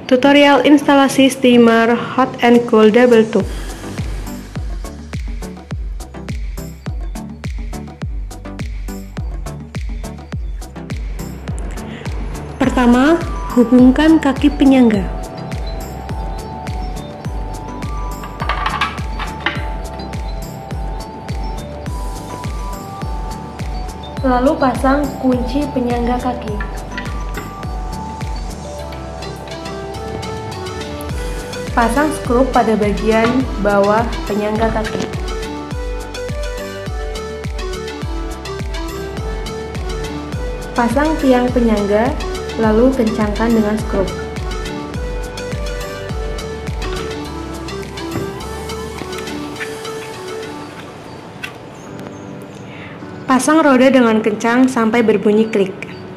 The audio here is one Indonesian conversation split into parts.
Tutorial instalasi steamer hot and cool double tube. Pertama, hubungkan kaki penyangga. Lalu pasang kunci penyangga kaki. Pasang skrup pada bagian bawah penyangga kaki. Pasang tiang penyangga, lalu kencangkan dengan skrup. Pasang roda dengan kencang sampai berbunyi klik.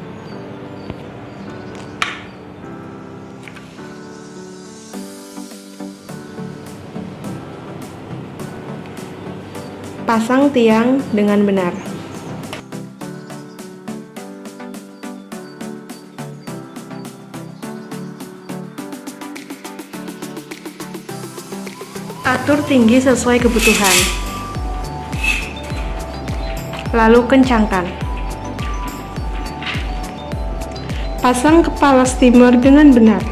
Pasang tiang dengan benar. Atur tinggi sesuai kebutuhan. Lalu kencangkan. Pasang kepala steamer dengan benar.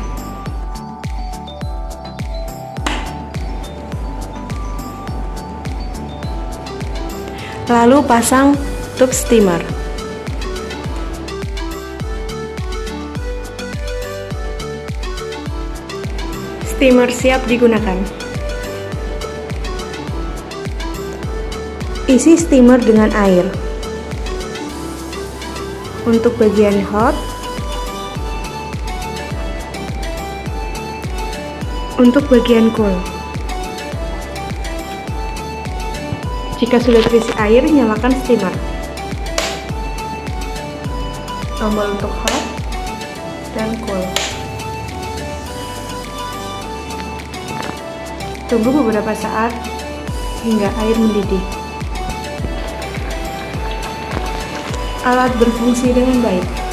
Lalu pasang tube steamer. Steamer siap digunakan. Isi steamer dengan air. Untuk bagian hot, untuk bagian cool. Jika sudah terisi air, nyalakan steamer. Tombol untuk hot dan cool. Tunggu beberapa saat hingga air mendidih. Alat berfungsi dengan baik.